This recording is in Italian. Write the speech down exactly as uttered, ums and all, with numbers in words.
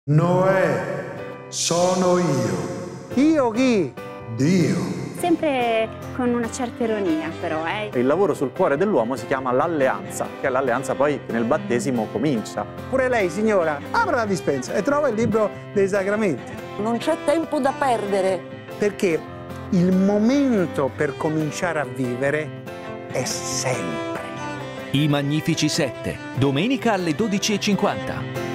Noè, sono io. Io chi? Dio. Sempre con una certa ironia, però, eh. Il lavoro sul cuore dell'uomo si chiama l'alleanza, che è l'alleanza poi che nel battesimo comincia. Pure lei, signora, apra la dispensa e trova il libro dei sacramenti. Non c'è tempo da perdere. Perché il momento per cominciare a vivere è sempre. I Magnifici Sette, domenica alle dodici e cinquanta.